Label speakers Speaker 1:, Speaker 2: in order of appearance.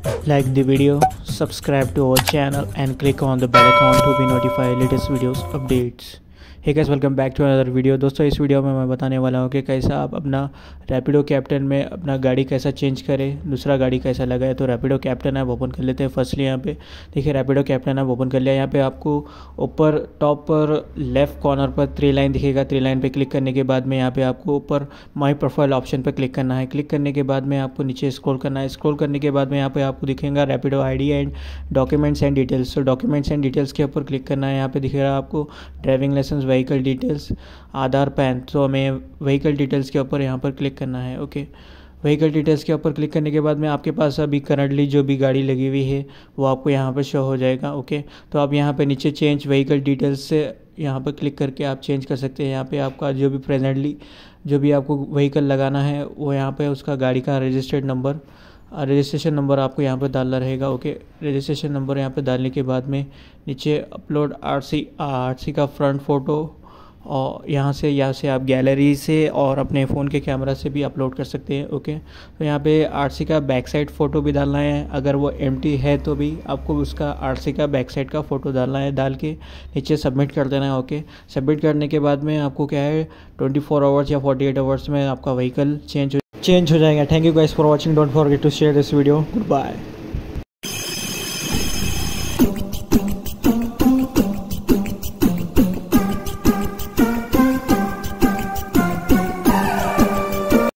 Speaker 1: Like the video, subscribe to our channel and click on the bell icon to be notified latest videos updates. Hey guys, welcome back to another video. दोस्तों, इस video में मैं बताने वाला हूँ कि कैसा आप अपना रैपिडो कैप्टन में अपना गाड़ी कैसा चेंज करें, दूसरा गाड़ी कैसा लगाए। तो रैपिडो कैप्टन ऐप ओपन कर लेते हैं। फर्स्टली यहाँ पे देखिए रैपिडो कैप्टन ऐप ओपन कर लिया। यहाँ पे आपको ऊपर टॉप पर लेफ़्ट कॉर्नर पर 3 लाइन दिखेगा। 3 लाइन पे क्लिक करने के बाद में यहाँ पे आपको ऊपर माई प्रोफाइल ऑप्शन पर क्लिक करना है। क्लिक करने के बाद में आपको नीचे स्क्रॉल करना है। स्क्रॉल करने के बाद में यहाँ पे आपको दिखेगा Rapido ID and documents and details. तो डॉक्यूमेंट्स एंड डिटेल्स के ऊपर क्लिक करना है। यहाँ पे दिखेगा आपको driving licence, vehicle details, Aadhaar, PAN. तो हमें व्हीकल डिटेल्स के ऊपर यहाँ पर क्लिक करना है। ओके, व्हीकल डिटेल्स के ऊपर क्लिक करने के बाद में आपके पास अभी करंटली जो भी गाड़ी लगी हुई है वो आपको यहाँ पर शो हो जाएगा। ओके, तो आप यहाँ पे नीचे चेंज व्हीकल डिटेल्स से यहाँ पर क्लिक करके आप चेंज कर सकते हैं। यहाँ पे आपका जो भी प्रेजेंटली जो भी आपको व्हीकल लगाना है वो यहाँ पे उसका गाड़ी का रजिस्ट्रेशन नंबर आपको यहाँ पर डालना रहेगा। ओके, रजिस्ट्रेशन नंबर यहाँ पे डालने के बाद में नीचे अपलोड आरसी का फ्रंट फ़ोटो, और यहाँ से आप गैलरी से और अपने फ़ोन के कैमरा से भी अपलोड कर सकते हैं। ओके, तो यहाँ पे आरसी का बैक साइड फ़ोटो भी डालना है। अगर वो एम्प्टी है तो भी आपको उसका आरसी का बैक साइड का फ़ोटो डालना है। डाल के नीचे सबमिट कर देना है। ओके, सबमिट करने के बाद में आपको क्या है 24 आवर्स या 48 आवर्स में आपका व्हीकल चेंज हो जाएगा। Thank you guys for watching. Don't forget to share this video. Good bye.